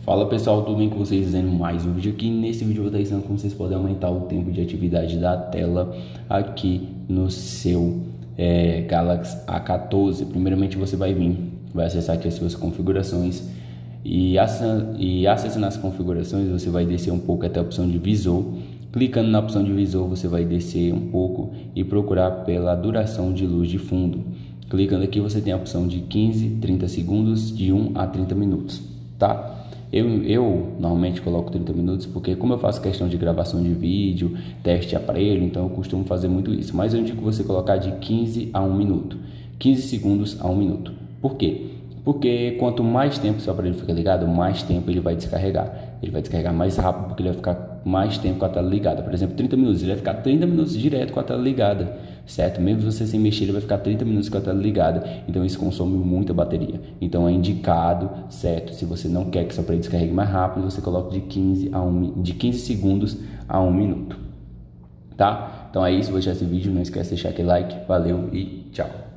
Fala pessoal, tudo bem com vocês? Fazendo mais um vídeo aqui. Nesse vídeo eu vou estar ensinando como vocês podem aumentar o tempo de atividade da tela aqui no seu Galaxy A14. Primeiramente você vai acessar aqui as suas configurações e acessando as configurações você vai descer um pouco até a opção de visor. Clicando na opção de visor você vai descer um pouco e procurar pela duração de luz de fundo. Clicando aqui você tem a opção de 15, 30 segundos, de 1 a 30 minutos, tá? Eu normalmente coloco 30 minutos porque como eu faço questão de gravação de vídeo, teste de aparelho, então eu costumo fazer muito isso. Mas eu indico você colocar de 15 a 1 minuto, 15 segundos a 1 minuto. Por quê? Porque quanto mais tempo seu aparelho fica ligado, mais tempo ele vai descarregar. Ele vai descarregar mais rápido porque ele vai ficar mais tempo com a tela ligada. Por exemplo, 30 minutos, ele vai ficar 30 minutos direto com a tela ligada, certo? Mesmo você sem mexer, ele vai ficar 30 minutos com a tela ligada. Então isso consome muita bateria. Então é indicado, certo? Se você não quer que seu aparelho descarregue mais rápido, você coloca de 15 segundos a 1 minuto. Tá? Então é isso, vou deixar esse vídeo. Não esquece de deixar aquele like. Valeu e tchau.